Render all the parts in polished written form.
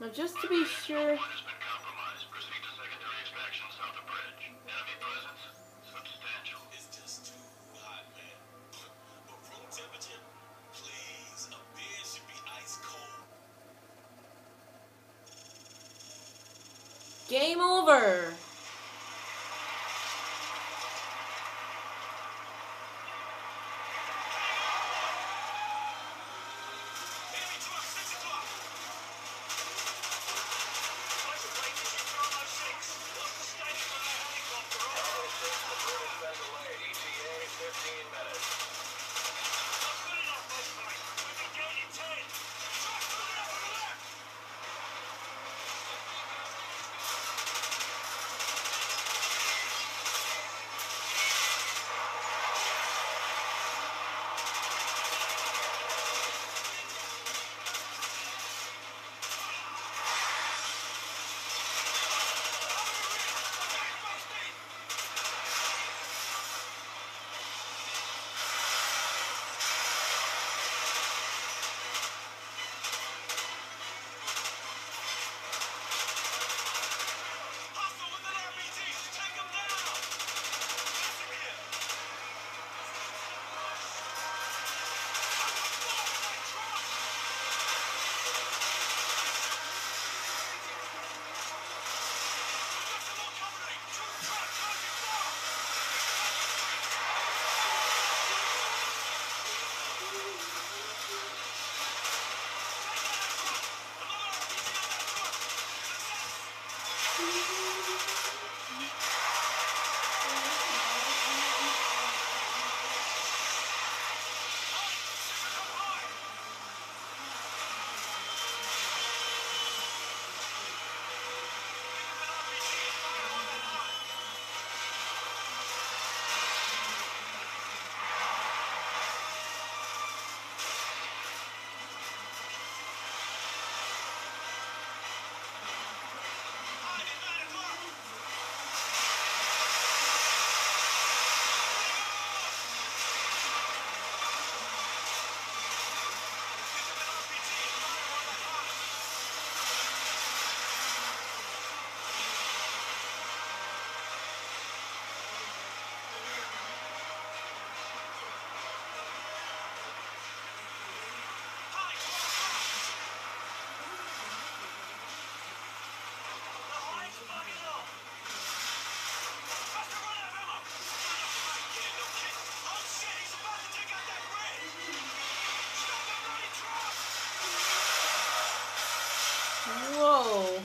Now, just to be sure. Game over. Whoa.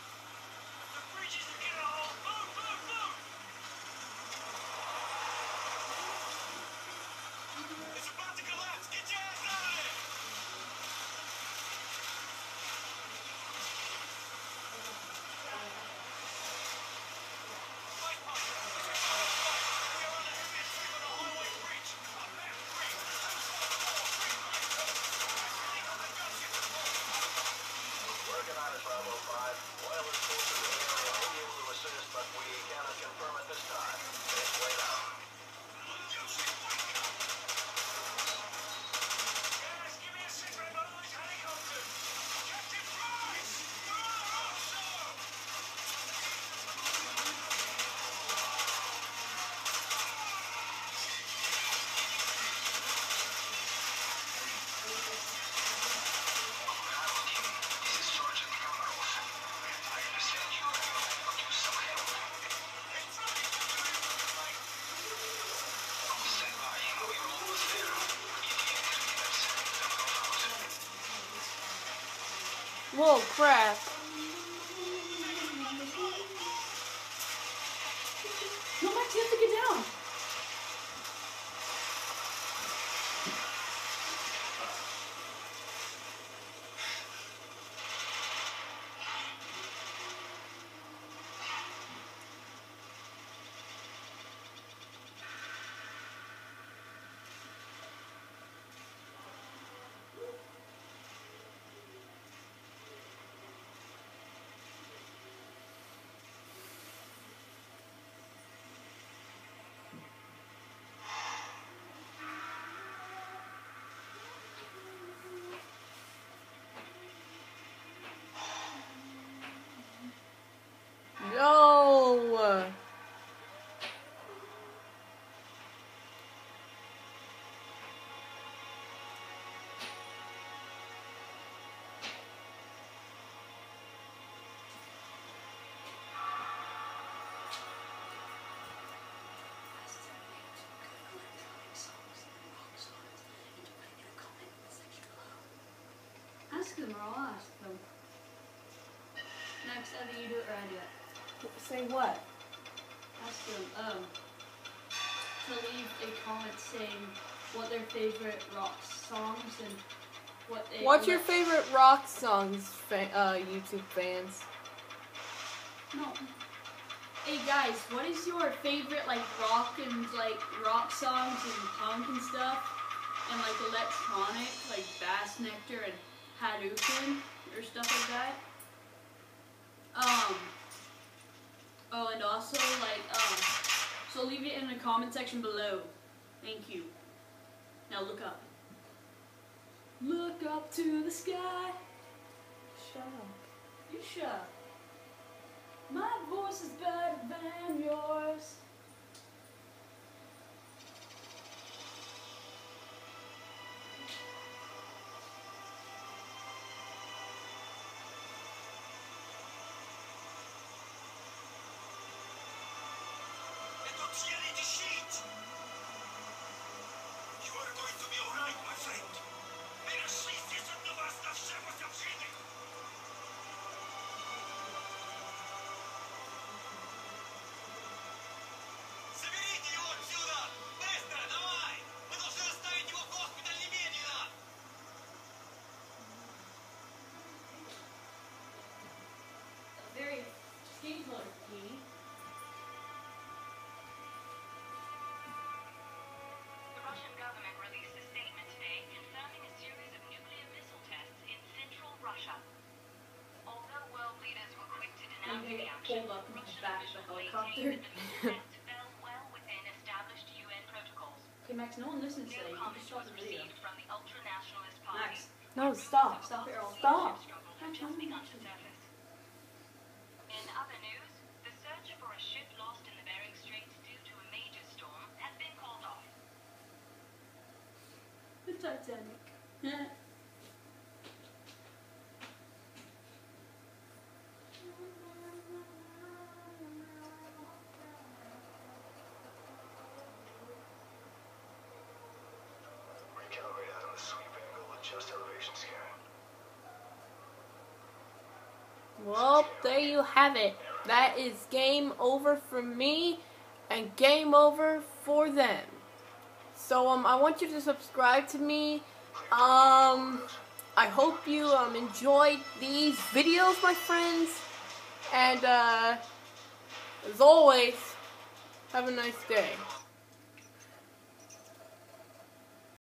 Whoa, crap. No, Max, you have to get down. Max, either you do it or I do it. Say what? Ask them to leave a comment saying what their favorite rock songs and what they. What's your favorite rock songs, YouTube fans? No. Hey guys, what is your favorite like rock songs and punk and stuff, and like electronic like Bass Nectar and Hadouken or stuff like that? Oh, and also so leave it in the comment section below. Thank you. Now look up. Look up to the sky. Shut up. You shut up. My voice is better than yours. Very skin color bikini. The Russian government released a statement today confirming a series of nuclear missile tests in central Russia. Although world leaders were quick to denounce the action, Pulled up in the Russian back of the officials helicopter. maintained that the missile tests fell well within established UN protocols. Okay, Max, no one listens No today. You comment just stop was the video. received from the ultra-nationalist party. Max, No, stop. stop it or I'll Stop. Struggles have just begun to surface. In other news, the search for a ship lost in the Bering Strait due to a major storm has been called off. The Titanic. Recalibrate out on a sweep angle, adjust elevation scan. Well, there you have it. That is game over for me and game over for them. So I want you to subscribe to me. I hope you enjoyed these videos, my friends. And as always, have a nice day.